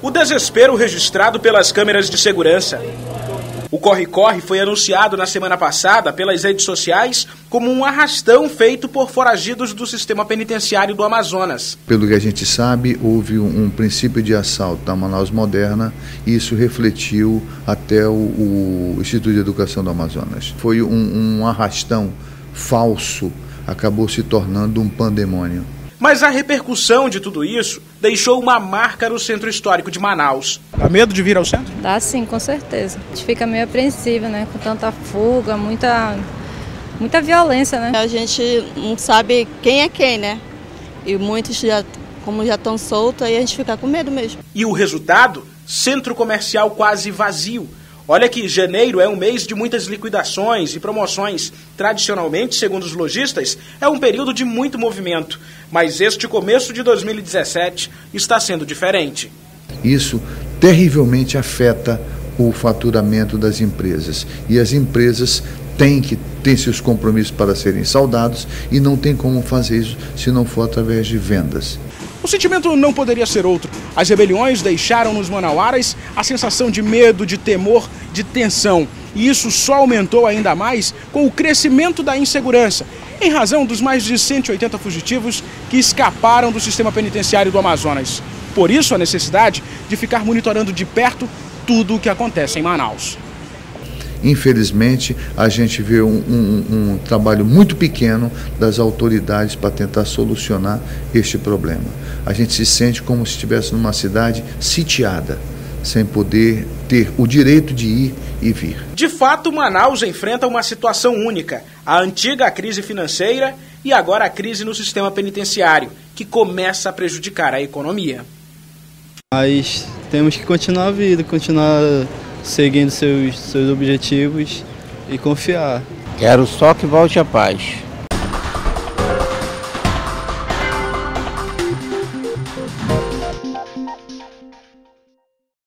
O desespero registrado pelas câmeras de segurança. O corre-corre foi anunciado na semana passada pelas redes sociais como um arrastão feito por foragidos do sistema penitenciário do Amazonas. Pelo que a gente sabe, houve um princípio de assalto na Manaus Moderna e isso refletiu até o Instituto de Educação do Amazonas. Foi um arrastão falso, acabou se tornando um pandemônio. Mas a repercussão de tudo isso deixou uma marca no centro histórico de Manaus. Dá medo de vir ao centro? Dá sim, com certeza. A gente fica meio apreensivo, né? Com tanta fuga, muita violência, né? A gente não sabe quem é quem, né? E muitos, como já estão soltos, aí a gente fica com medo mesmo. E o resultado? Centro comercial quase vazio. Olha que janeiro é um mês de muitas liquidações e promoções. Tradicionalmente, segundo os lojistas, é um período de muito movimento. Mas este começo de 2017 está sendo diferente. Isso terrivelmente afeta o faturamento das empresas. E as empresas têm seus compromissos para serem saldados e não tem como fazer isso se não for através de vendas. O sentimento não poderia ser outro. As rebeliões deixaram nos manauaras a sensação de medo, de temor, de tensão. E isso só aumentou ainda mais com o crescimento da insegurança, em razão dos mais de 180 fugitivos que escaparam do sistema penitenciário do Amazonas. Por isso a necessidade de ficar monitorando de perto tudo o que acontece em Manaus. Infelizmente, a gente vê um trabalho muito pequeno das autoridades para tentar solucionar este problema. A gente se sente como se estivesse numa cidade sitiada, sem poder ter o direito de ir e vir. De fato, Manaus enfrenta uma situação única. A antiga crise financeira e agora a crise no sistema penitenciário, que começa a prejudicar a economia. Mas temos que continuar a vida, continuar seguindo seus objetivos e confiar. Quero só que volte a paz.